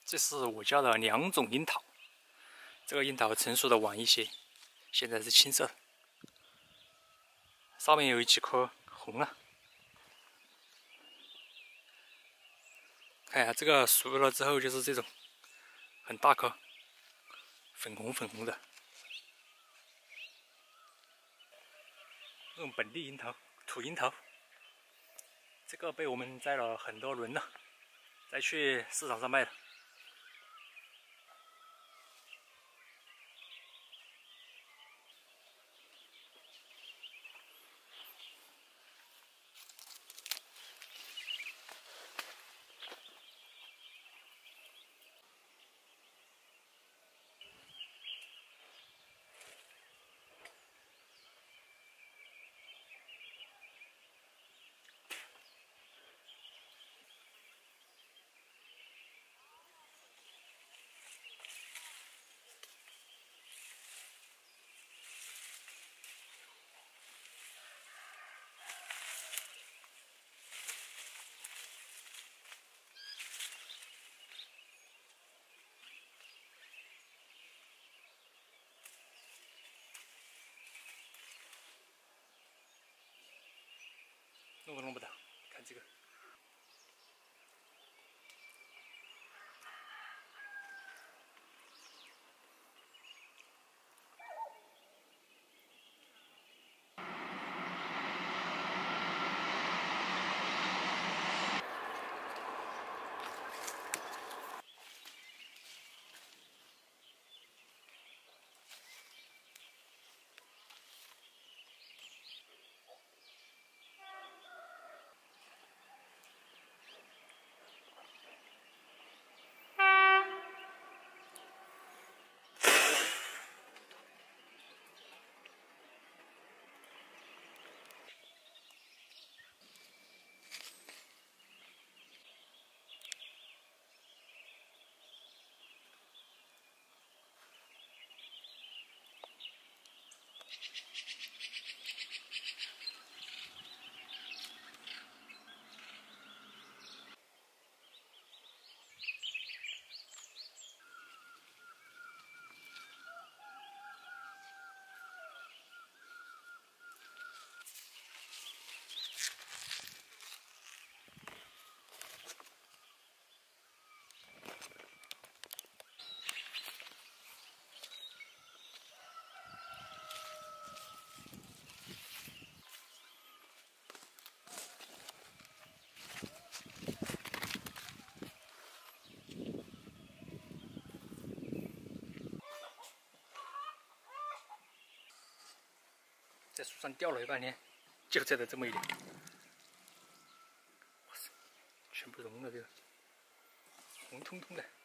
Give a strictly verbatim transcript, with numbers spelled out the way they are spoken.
这是我家的两种樱桃，这个樱桃成熟的晚一些，现在是青色的，上面有几颗红了。看一下这个熟了之后就是这种很大颗，粉红粉红的，这种本地樱桃，土樱桃。这个被我们摘了很多轮了，再去市场上卖的。弄都弄不到，看这个。在树上吊了一半天，就摘了这么一点，哇塞，全部融了，这个红彤彤的。